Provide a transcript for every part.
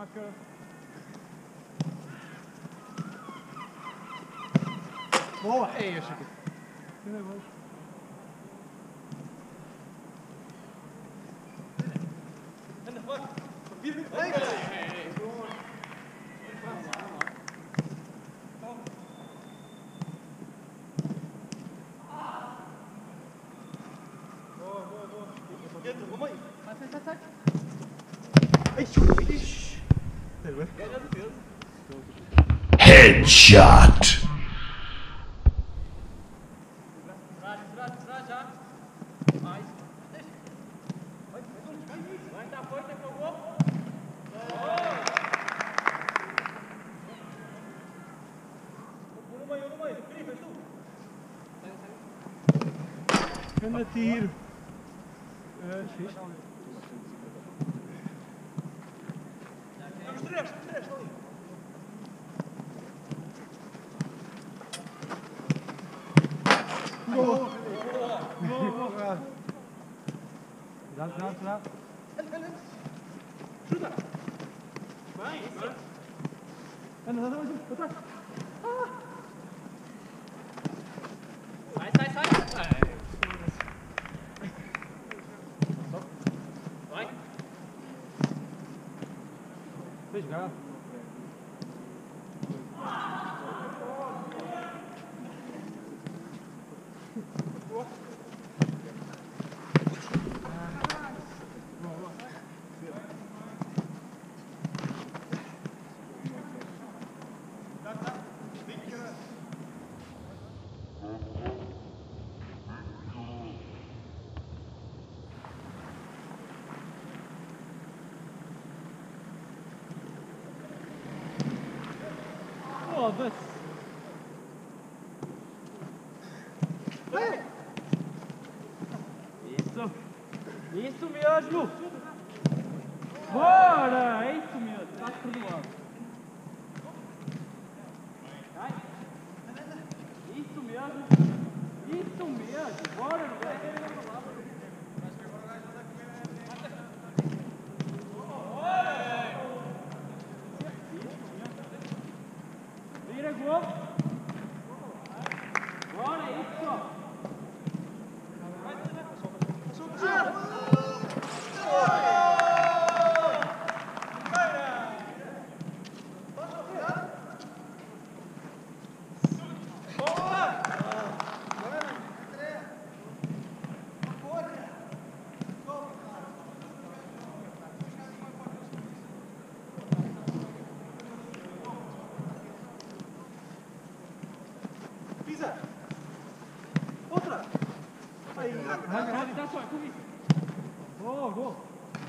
Máscara. Boa! É isso aqui. Anda, vai! Headshot. Anda tiro. Fixe. Três ali. Boa! Boa! Cuidado. Chuta! Vai! Anda, atrás! Sai! Vai! Vai jogar! Foda-se! Isso mesmo! Bora! É isso mesmo! Estás perdoado! Vai! Isso mesmo! Bora! Vira gol! Bora, isso! Pisa! Outra! Aí! Vai, dá só, comigo! Gol!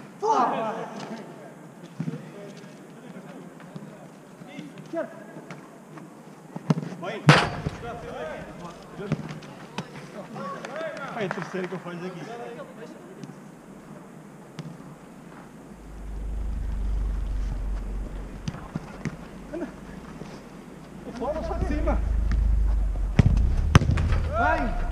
Vai! Aí, terceiro que eu faço aqui. Anda! Bola só de cima! Vai!